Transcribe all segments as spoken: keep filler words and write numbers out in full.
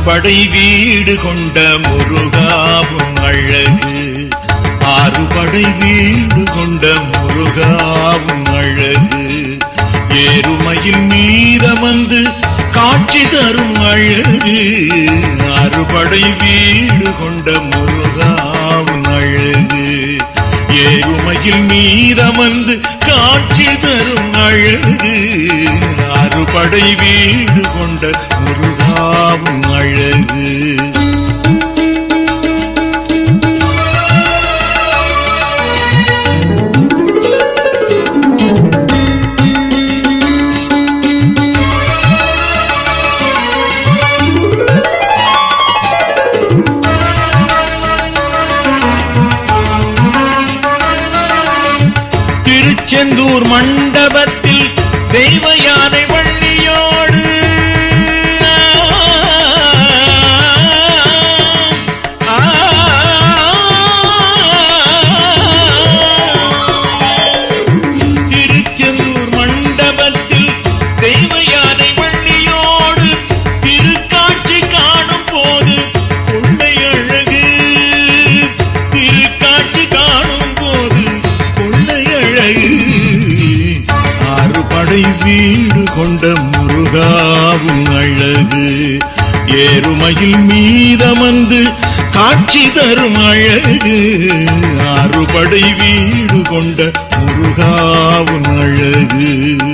ஆறுபடை வீடு கொண்ட முருகாவும் அழகு, ஆறுபடை வீடு கொண்ட முருகாவும் அழகு, ஏறுமையில் மீதமந்து காட்சி தரும் அழகு, ஆறுபடை வீடு கொண்ட முருகாவும் அழகு, ஏறுமையில் மீதமந்து காட்சி தரும் அழகு, ஆறுபடை வீடு கொண்ட முருகாவும் அழகு. திருச்செந்தூர் மண்டபத்தில் தெய்வ யானை வள்ளியோடு திருச்செந்தூர் மண்டபத்தில் தெய்வ யானை வள்ளியோடு திருக்காட்சி காணும் போது கொள்ளை அழகு, திருக்காட்சி காணும் போது கொள்ளை அழகு, ஆறுபடை வீடு கொண்ட முருகாவும் அழகு, ஏறுமையில் மீதமந்து காட்சி தரும் அழகு, ஆறுபடை வீடு கொண்ட முருகாவும் அழகு.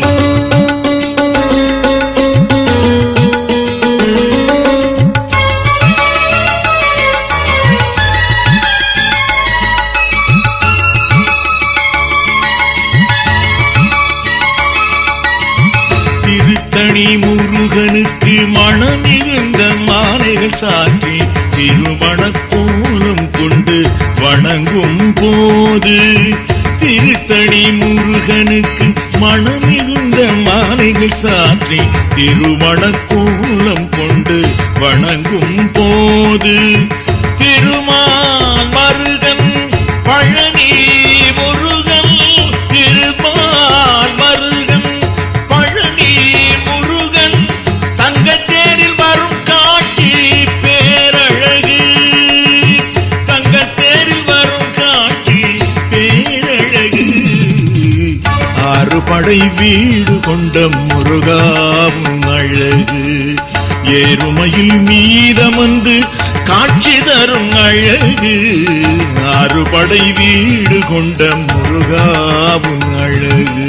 திருத்தணி முருகனுக்கு மனமிருந்த மாலைகள் சாற்றி திருமணக்கோலம் கொண்டு வணங்கும் போது, திருத்தணி முருகனுக்கு மனமிருந்த மாலைகள் சாற்றி திருமணக்கோலம் கொண்டு வணங்கும் போது, திருமால் மருகன் பழனி முருகன், திருமால் மருகன் பழனி முருகன் தங்கத்தேரில் வரும் காட்சி பேரழகு, தங்கத்தேரில் வரும் காட்சி பேரழகு, ஆறுபடை வீடு கொண்ட முருகாவும் அழகு, ஏறுமையில் மீதமந்து காட்சி தரும் அழகு, ஆறுபடை வீடு கொண்ட முருகாவும் அழகு.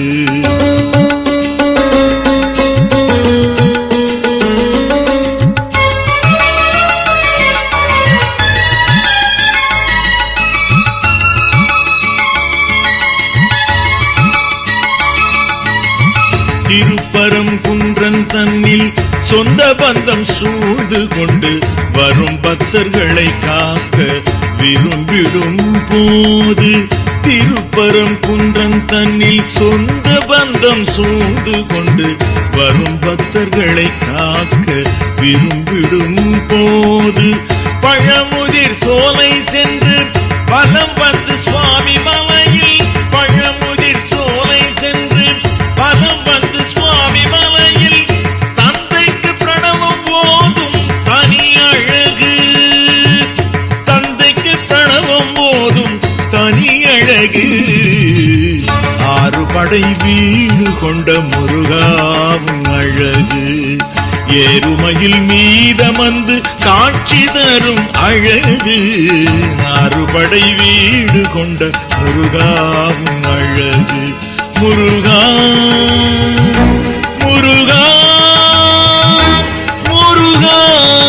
திருப்பரங்குன்றன் தன்னில் சொந்த பந்தம் சூழ்ந்து கொண்டு வரும் பக்தர்களை காக்க விரும்பிடும் போது, திருப்பரங்குன்றன் தன்னில் சொந்த பந்தம் சூழ்ந்து கொண்டு வரும் பக்தர்களை காக்க விரும்பிடும் போது, பழமுதிர் சோலை சென்று பலம் வந்து சுவாமி மலையில், பழமுதிர் சோலை சென்று பலம் வந்து சுவாமி மலையில் தந்தைக்கு பிரணவம் போதும் தனி அழகு, தந்தைக்கு பிரணவம் போதும் தனி அழகு, ஆறுபடை வீடு கொண்ட முருகாவும் அழகு, ஏறுமையில் மீதமந்து காட்சி தரும் அழகு, ஆறுபடை வீடு கொண்ட முருகாவும் அழகு. முருகா முருகா முருகா